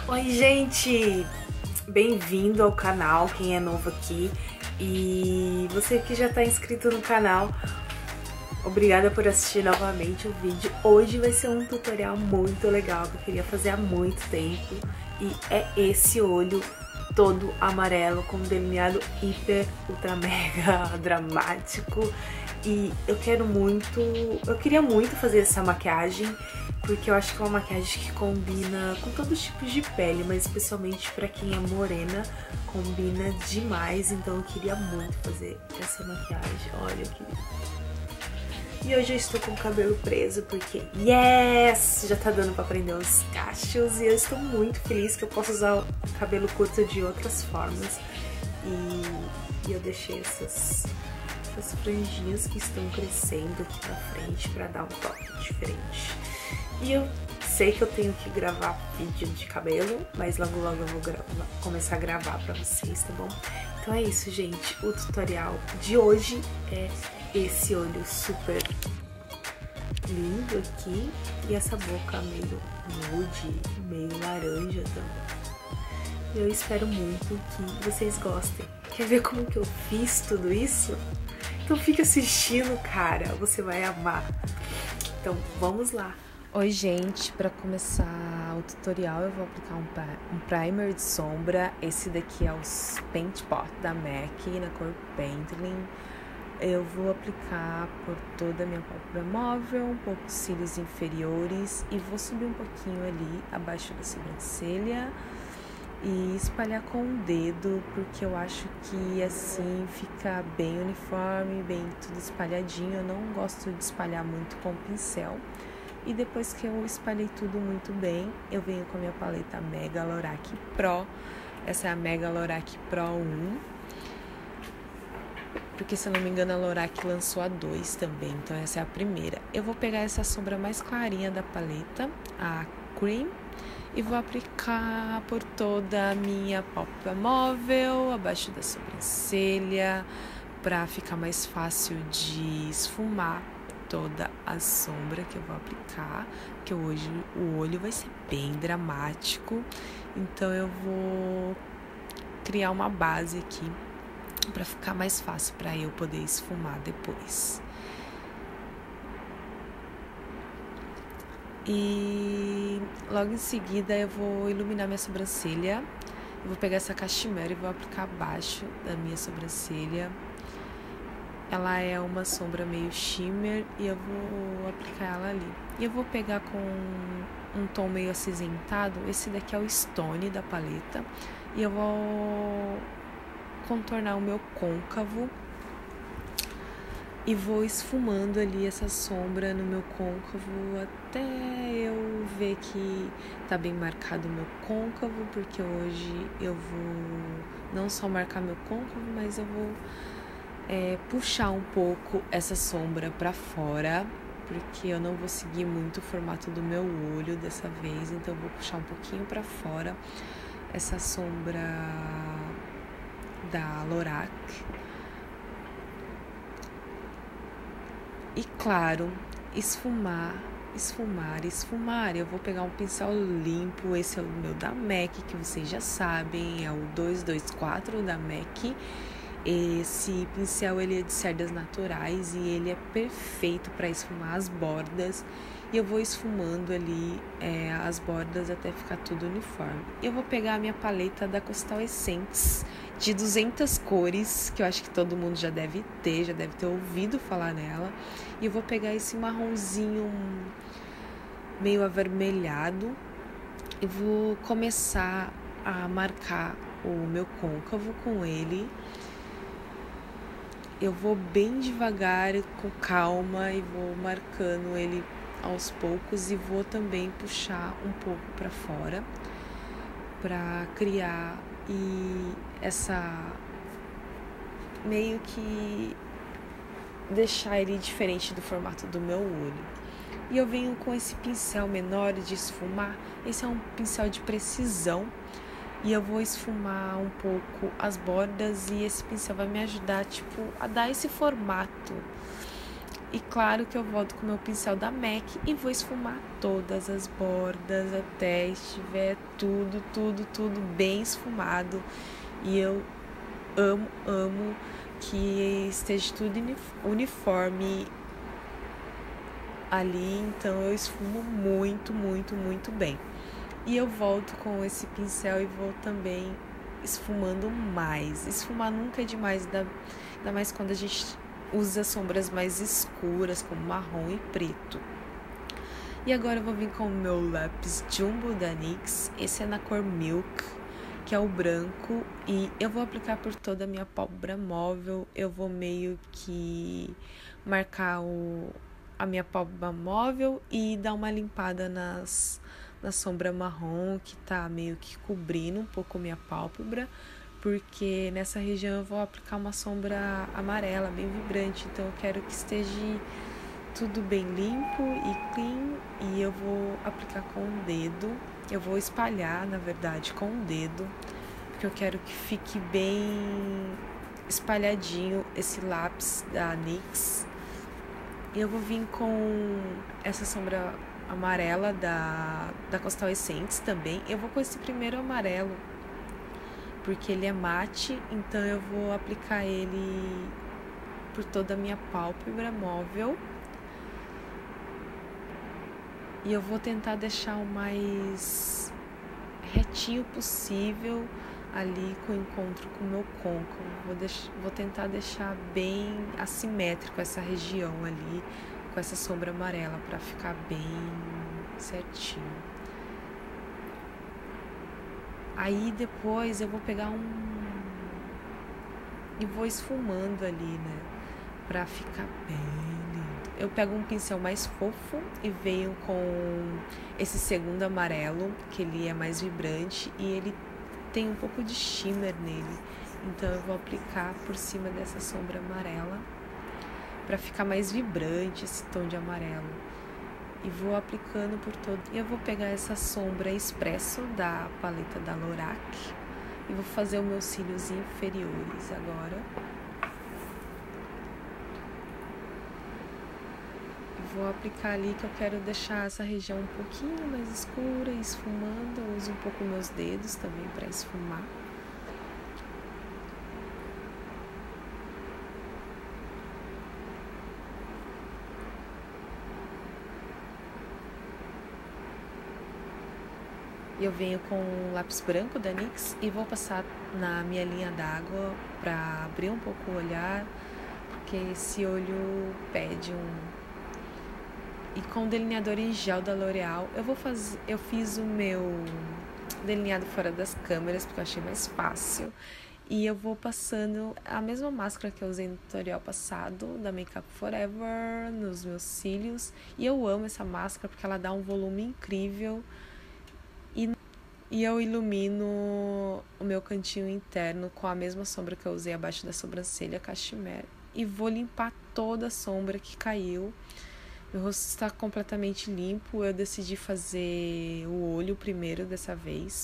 Oi, gente! Bem-vindo ao canal, quem é novo aqui. E você que já está inscrito no canal, obrigada por assistir novamente o vídeo. Hoje vai ser um tutorial muito legal que eu queria fazer há muito tempo. E é esse olho todo amarelo com delineado hiper, ultra, mega dramático. E eu queria muito fazer essa maquiagem, porque eu acho que é uma maquiagem que combina com todos os tipos de pele, mas especialmente pra quem é morena, combina demais. Então eu queria muito fazer essa maquiagem, olha que lindo. E hoje eu estou com o cabelo preso porque, yes! Já tá dando pra prender os cachos e eu estou muito feliz que eu posso usar o cabelo curto de outras formas. E eu deixei essas franjinhas que estão crescendo aqui pra frente pra dar um toque diferente. E eu sei que eu tenho que gravar vídeo de cabelo, mas logo eu vou começar a gravar pra vocês, tá bom? Então é isso, gente. O tutorial de hoje é esse olho super lindo aqui e essa boca meio nude, meio laranja também. Eu espero muito que vocês gostem. Quer ver como que eu fiz tudo isso? Então fica assistindo, cara, você vai amar. Então vamos lá. Oi, gente, para começar o tutorial eu vou aplicar um primer de sombra. Esse daqui é o Paint Pot da MAC na cor Painterly. Eu vou aplicar por toda a minha pálpebra móvel, um pouco dos cílios inferiores e vou subir um pouquinho ali abaixo da sobrancelha e espalhar com o dedo, porque eu acho que assim fica bem uniforme, bem tudo espalhadinho. Eu não gosto de espalhar muito com o pincel. E depois que eu espalhei tudo muito bem, eu venho com a minha paleta Mega Lorac Pro. Essa é a Mega Lorac Pro 1. Porque, se eu não me engano, a Lorac lançou a 2 também. Então, essa é a primeira. Eu vou pegar essa sombra mais clarinha da paleta, a Cream. E vou aplicar por toda a minha pálpebra móvel, abaixo da sobrancelha, para ficar mais fácil de esfumar toda a sombra que eu vou aplicar, que hoje o olho vai ser bem dramático, então eu vou criar uma base aqui para ficar mais fácil para eu poder esfumar depois. E logo em seguida eu vou iluminar minha sobrancelha. Eu vou pegar essa cachemira e vou aplicar abaixo da minha sobrancelha. Ela é uma sombra meio shimmer e eu vou aplicar ela ali. E eu vou pegar com um tom meio acinzentado. Esse daqui é o Stone da paleta. E eu vou contornar o meu côncavo. E vou esfumando ali essa sombra no meu côncavo até eu ver que tá bem marcado o meu côncavo. Porque hoje eu vou não só marcar meu côncavo, mas eu vou puxar um pouco essa sombra pra fora, porque eu não vou seguir muito o formato do meu olho dessa vez, então eu vou puxar um pouquinho pra fora essa sombra da Lorac. E claro, esfumar. Eu vou pegar um pincel limpo, esse é o meu da MAC, que vocês já sabem, é o 224 da MAC. Esse pincel ele é de cerdas naturais e ele é perfeito para esfumar as bordas. E eu vou esfumando ali as bordas até ficar tudo uniforme. Eu vou pegar a minha paleta da Costal Essence de 200 cores, que eu acho que todo mundo já deve ter ouvido falar nela. E eu vou pegar esse marronzinho meio avermelhado e vou começar a marcar o meu côncavo com ele. Eu vou bem devagar, com calma, e vou marcando ele aos poucos e vou também puxar um pouco para fora para criar essa meio que deixar ele diferente do formato do meu olho. E eu venho com esse pincel menor de esfumar. Esse é um pincel de precisão. E eu vou esfumar um pouco as bordas e esse pincel vai me ajudar, a dar esse formato E claro que eu volto com o meu pincel da MAC e vou esfumar todas as bordas até estiver tudo bem esfumado. E eu amo que esteja tudo uniforme ali, então eu esfumo muito bem. E eu volto com esse pincel e vou também esfumando mais. Esfumar nunca é demais, ainda mais quando a gente usa sombras mais escuras, como marrom e preto. E agora eu vou vir com o meu lápis Jumbo da NYX. Esse é na cor Milk, que é o branco. E eu vou aplicar por toda a minha pálpebra móvel. Eu vou meio que marcar a minha pálpebra móvel e dar uma limpada na sombra marrom, que tá meio que cobrindo um pouco minha pálpebra, porque nessa região eu vou aplicar uma sombra amarela, bem vibrante, então eu quero que esteja tudo bem limpo e clean, e eu vou aplicar com o dedo, eu vou espalhar, na verdade, com o dedo, porque eu quero que fique bem espalhadinho esse lápis da NYX. E eu vou vir com essa sombra amarela da Coastal Essence também. Eu vou com esse primeiro amarelo, porque ele é mate, então eu vou aplicar ele por toda a minha pálpebra móvel. E eu vou tentar deixar o mais retinho possível ali com o encontro com o meu côncavo. Vou tentar deixar bem assimétrico essa região ali, com essa sombra amarela, para ficar bem certinho. Aí depois eu vou pegar e vou esfumando ali, né? Pra ficar bem lindo. Eu pego um pincel mais fofo e venho com esse segundo amarelo, que ele é mais vibrante e ele tem um pouco de shimmer nele. Então eu vou aplicar por cima dessa sombra amarela pra ficar mais vibrante esse tom de amarelo. E vou aplicando por todo. E eu vou pegar essa sombra Espresso da paleta da Lorac e vou fazer os meus cílios inferiores agora. E vou aplicar ali que eu quero deixar essa região um pouquinho mais escura, esfumando. Eu uso um pouco meus dedos também para esfumar. Eu venho com o lápis branco da NYX e vou passar na minha linha d'água para abrir um pouco o olhar, porque esse olho pede E com o delineador em gel da L'Oréal, eu fiz o meu delineado fora das câmeras, porque eu achei mais fácil. E eu vou passando a mesma máscara que eu usei no tutorial passado, da Makeup Forever, nos meus cílios. E eu amo essa máscara porque ela dá um volume incrível. E eu ilumino o meu cantinho interno com a mesma sombra que eu usei abaixo da sobrancelha, Cashmere. E vou limpar toda a sombra que caiu. Meu rosto está completamente limpo. Eu decidi fazer o olho primeiro dessa vez.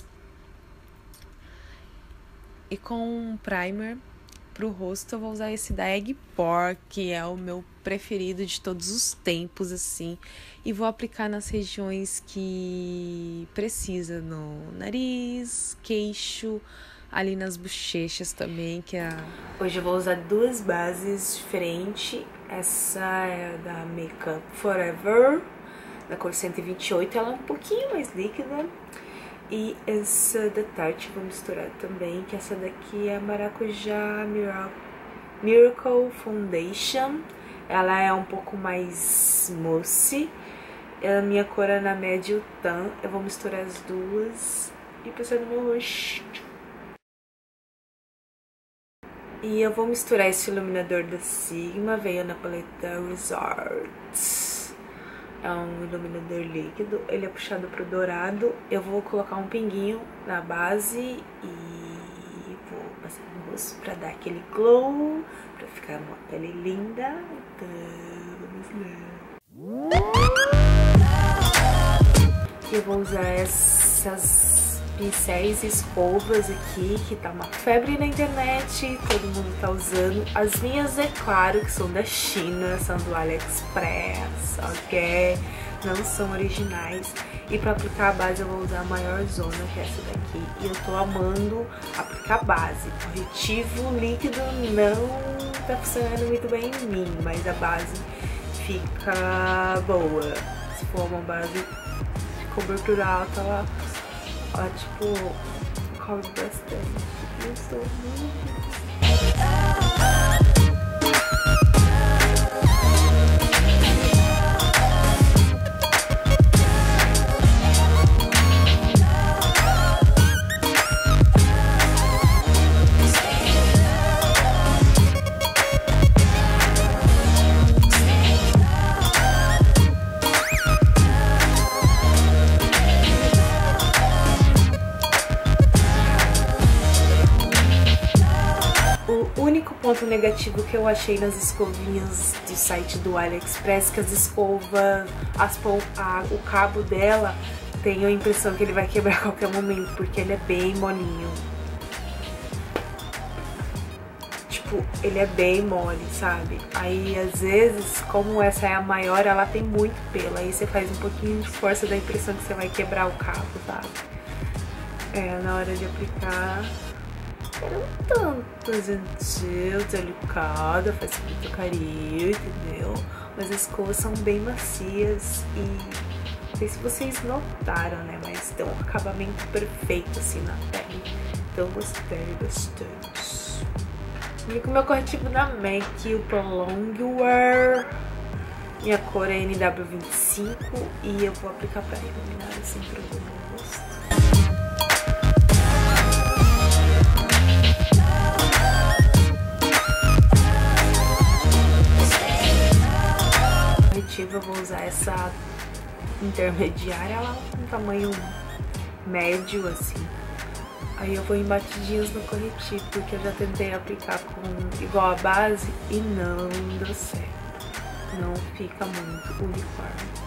E com um primer pro rosto eu vou usar esse da Eggpore, que é o meu preferido de todos os tempos, assim. E vou aplicar nas regiões que precisa, no nariz, queixo, ali nas bochechas também, que é Hoje eu vou usar duas bases diferentes. Essa é da Makeup Forever, da cor 128, ela é um pouquinho mais líquida. E essa da Tarte vou misturar também, que essa daqui é a Maracujá Miracle Foundation. Ela é um pouco mais mousse. A minha cor é na média tan. Eu vou misturar as duas e passar no meu rosto. E eu vou misturar esse iluminador da Sigma, veio na paleta Resort. É um iluminador líquido, ele é puxado pro dourado. Eu vou colocar um pinguinho na base e vou passar no rosto pra dar aquele glow, pra ficar uma pele linda. Então, vamos lá. Eu vou usar pincéis e escovas aqui, que tá uma febre na internet, todo mundo tá usando. As minhas, é claro, que são da China, são do AliExpress, ok? Não são originais. E pra aplicar a base eu vou usar a maior zona, que é essa daqui. E eu tô amando aplicar base. Corretivo líquido não tá funcionando muito bem em mim, mas a base fica boa. Se for uma base de cobertura alta, ela tipo, cobre bastante. Eu sou muito... O único ponto negativo que eu achei nas escovinhas do site do AliExpress, que as escovas, o cabo dela, tenho a impressão que ele vai quebrar a qualquer momento, porque ele é bem molinho. Tipo, ele é bem mole, sabe? Aí, às vezes, como essa é a maior, ela tem muito pelo. Aí você faz um pouquinho de força, dá a impressão que você vai quebrar o cabo, sabe? Na hora de aplicar... Não tanto gentil, delicada, faz com muito carinho, entendeu? Mas as escovas são bem macias e não sei se vocês notaram, né? Mas tem um acabamento perfeito assim na pele. Então gostei bastante. Vim com meu corretivo da MAC, o Prolong Wear. Minha cor é NW25 e eu vou aplicar pra iluminar assim pro meu rosto. Eu vou usar essa intermediária, ela com um tamanho médio assim. Aí eu vou em batidinhas no corretivo, porque eu já tentei aplicar com igual a base e não deu certo. Não fica muito uniforme.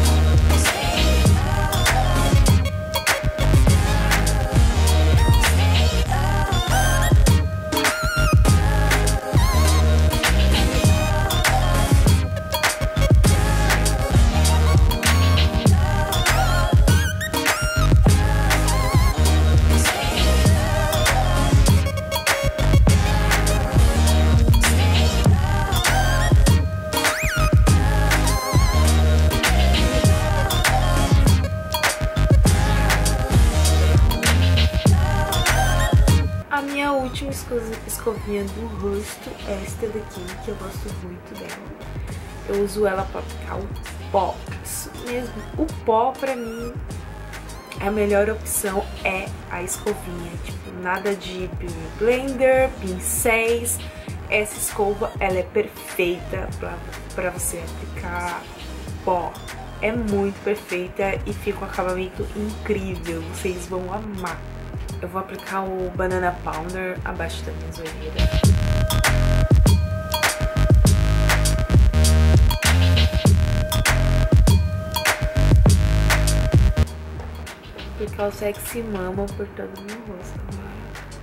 A minha última escovinha do rosto é esta daqui, que eu gosto muito dela. Eu uso ela pra aplicar o pó, isso mesmo. O pó, pra mim, a melhor opção é a escovinha. Tipo, nada de blender, pincéis. Essa escova, ela é perfeita pra você aplicar pó. É muito perfeita e fica um acabamento incrível. Vocês vão amar. Eu vou aplicar o Banana Powder abaixo da minha zoeira. Aplicar o Sexy Mama por todo o meu rosto agora.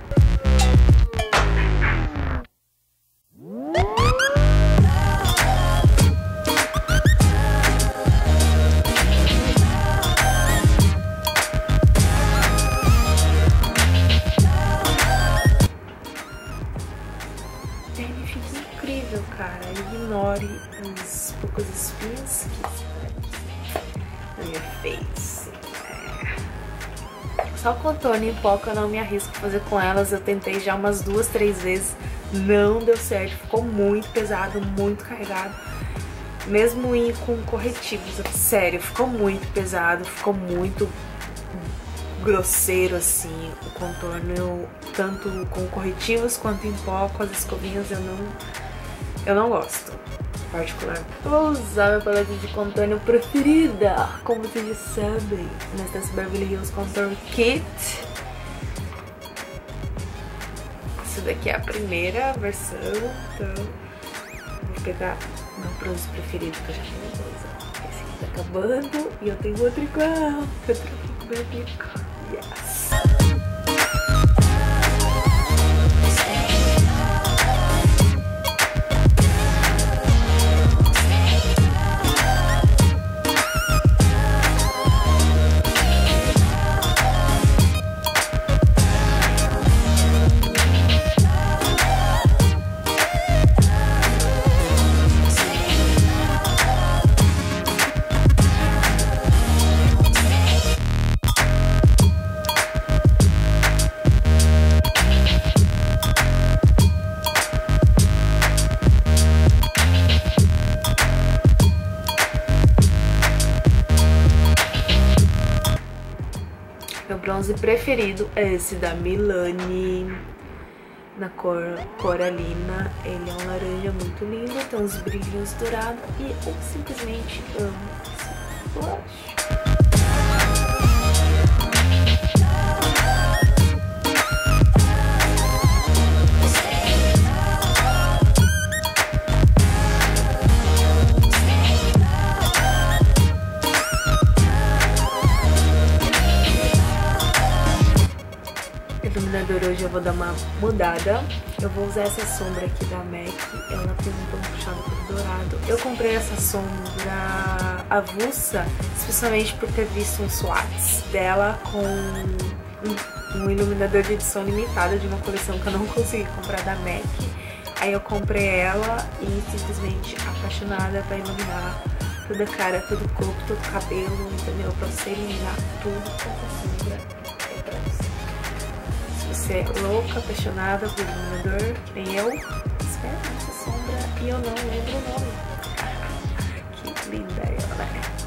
Ele fica incrível, cara. Ignore as poucas espinhas que na minha face. Só contorno em pó que eu não me arrisco a fazer com elas. Eu tentei já umas 2, 3 vezes. Não deu certo. Ficou muito pesado, muito carregado. Mesmo ir com corretivos. Sério, ficou muito pesado. Ficou muito grosseiro assim o contorno, tanto com corretivos quanto em pó. Com as escovinhas eu não gosto particular. Eu vou usar minha paleta de contorno preferida, como vocês já sabem, nessas Beverly Hills Contour Kit. Isso daqui é a primeira versão, então vou pegar meu bronze preferido, que eu já tenho dois. Esse aqui tá acabando e eu tenho outro igual, que eu troquei com meu amigo. Yes! bronze preferido é esse da Milani, na cor Coralina. Ele é um laranja muito lindo, tem uns brilhos dourados e eu simplesmente amo esse blush. Iluminador hoje eu vou dar uma mudada. Eu vou usar essa sombra aqui da MAC. Ela tem um tom puxado pro dourado. Eu comprei essa sombra avulsa, especialmente por ter visto um swatch dela com um iluminador de edição limitada de uma coleção que eu não consegui comprar da MAC. Aí eu comprei ela e simplesmente apaixonada pra iluminar toda a cara, todo o corpo, todo o cabelo, entendeu? Pra você iluminar tudo com essa sombra. É pra você. Você é louca, apaixonada por iluminador, que nem eu, espera essa sombra e eu não lembro o nome. Que linda ela é.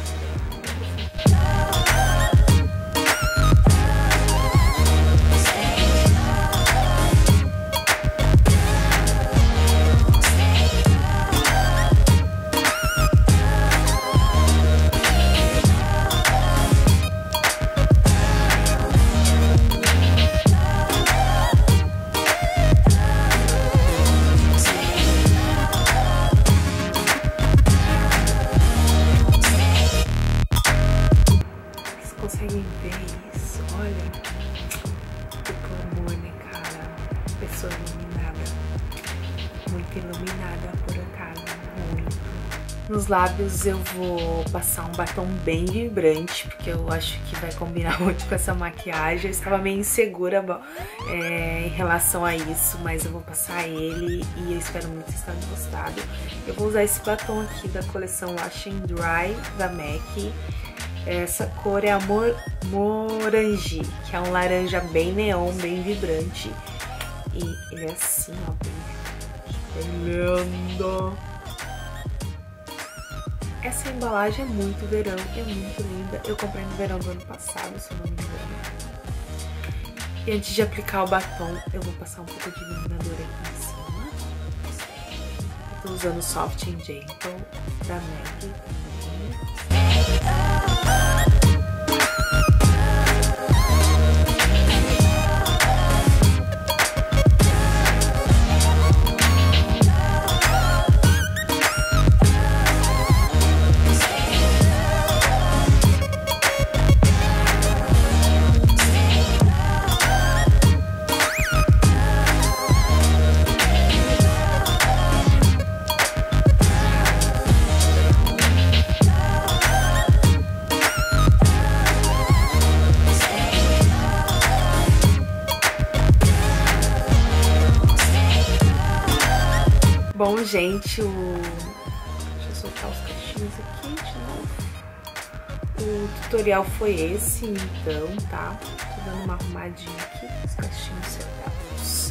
Conseguem ver isso? Olha, que amor, né, cara? Pessoa iluminada, muito iluminada por acaso, muito. Nos lábios eu vou passar um batom bem vibrante, porque eu acho que vai combinar muito com essa maquiagem. Eu estava meio insegura em relação a isso, mas eu vou passar ele e eu espero muito que vocês tenham gostado. Eu vou usar esse batom aqui da coleção Wash and Dry da MAC. Essa cor é a Morangi, que é um laranja bem neon, bem vibrante. E ele é assim, ó, bem lindo. Essa embalagem é muito verão, é muito linda. Eu comprei no verão do ano passado, se eu não me engano. E antes de aplicar o batom, eu vou passar um pouco de iluminador aqui em cima. Eu tô usando o Soft and Gentle da MAC também. Bom, gente, deixa eu soltar os cachinhos aqui de novo. O tutorial foi esse, então, tá? Tô dando uma arrumadinha aqui, os cachinhos cercados.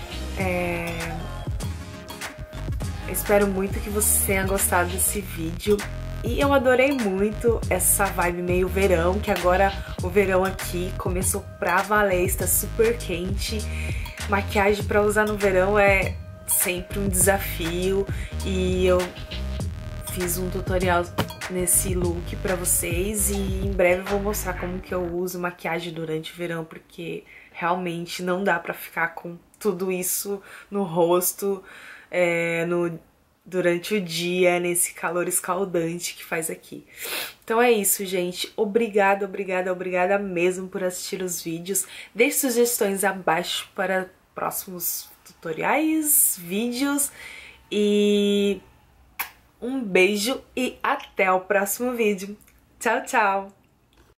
Eu espero muito que você tenha gostado desse vídeo. E eu adorei muito essa vibe meio verão, que agora o verão aqui começou pra valer, está super quente. Maquiagem pra usar no verão é sempre um desafio e eu fiz um tutorial nesse look pra vocês e em breve eu vou mostrar como que eu uso maquiagem durante o verão, porque realmente não dá pra ficar com tudo isso no rosto durante o dia, nesse calor escaldante que faz aqui. Então é isso, gente. Obrigada, obrigada, obrigada mesmo por assistir os vídeos. Deixe sugestões abaixo para próximos tutoriais, vídeos e um beijo e até o próximo vídeo. Tchau, tchau!